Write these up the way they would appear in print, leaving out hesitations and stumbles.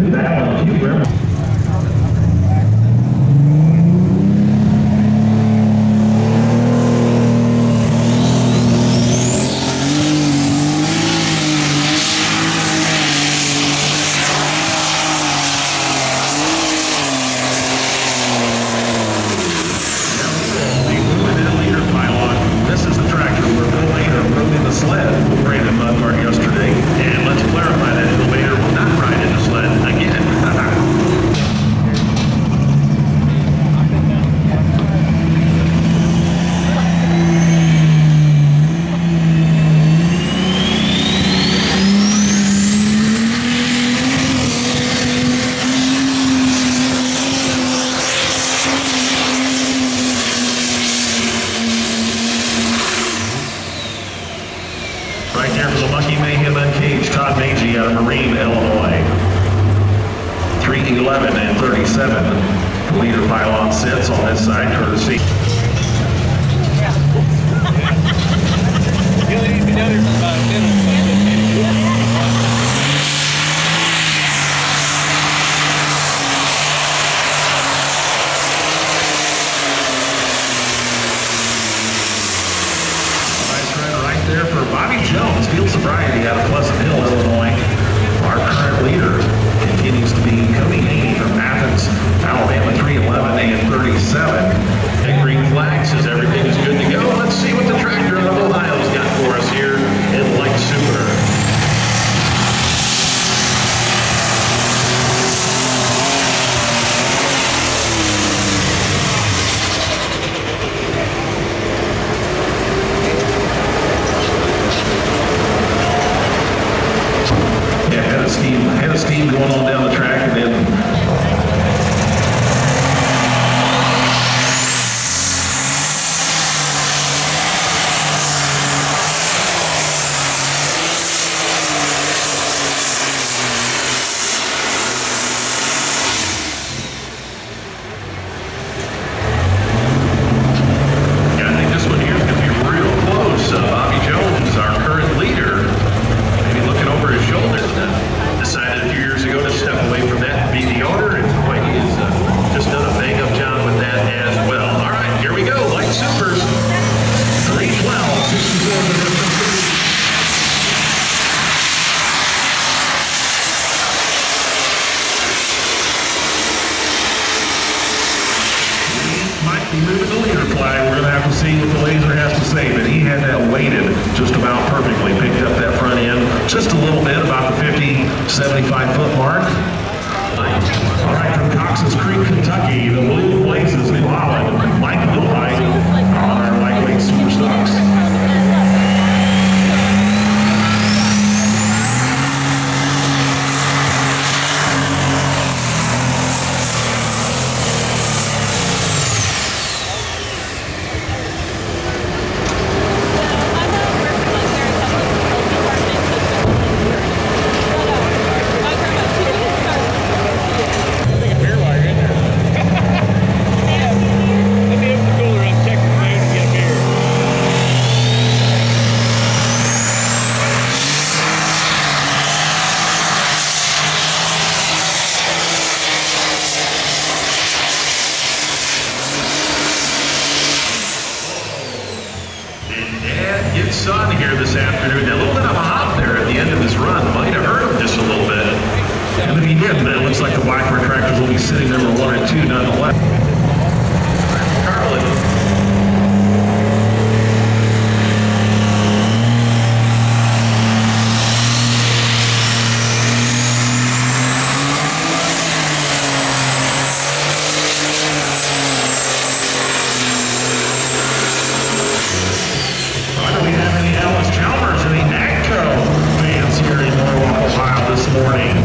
do that one. Keep remembering. Right there for the Monkey Mayhem Uncaged, Todd Magee out of Marine, Illinois. 3:11 and 37. The leader pylon sits on this side, courtesy. You only need to be down here for about 10 minutes. There for Bobby Jones, field sobriety out of Pleasant Hill, Illinois. Our current leader continues to be Cody Haney from Athens, Alabama, 3:11 and 37. And green flag says everything is good to go. Let's see what the tractor out of Ohio's got for us here in Light Super. Head of steam going on down the track, and then yeah, I think this one here is going to be real close. Bobby Jones, our current leader, maybe looking over his shoulder. Decided a few years ago to step away from that and be the owner, and boy, he has just done a bang-up job with that as well. All right, here we go, Light Supers, 3:12, 64 minutes. Might be moving the leader flag. We're going to have to see what the laser has to say, but he had that weighted just about perfectly, picked up that front end just a little bit, about the 50, 75-foot mark. All right, from Cox's Creek, Kentucky, the Blue Blazes, New Holland, Mike Milhite on our lightweight super stocks. Gets sun here this afternoon. A little bit of a hop there at the end of his run. Might have hurt him just a little bit. And if he didn't, it looks like the Blackbird tractors will be sitting number 1 and 2 nonetheless. Carlin. Morning.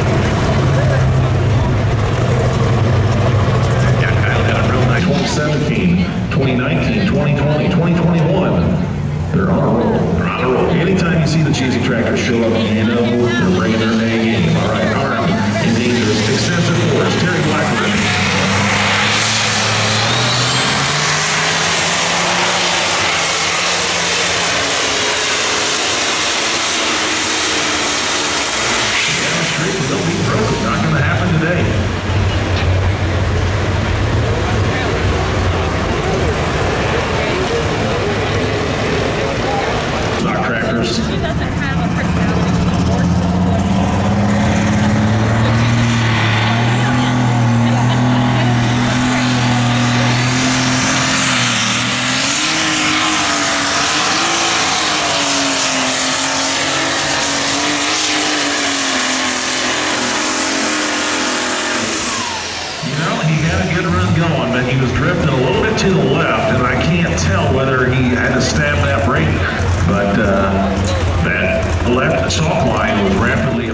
Yeah, Kyle had a real nice 2017, 2019, 2020, 2021. They're on a roll. They're on a roll. Anytime you see the cheesy tractors show up, you know they're bringing their A game. All right, armed and dangerous. Extensive force. Terry Blackburn. Not going to and he was drifting a little bit to the left, and I can't tell whether he had to stab that brake, but that left chalk line was rapidly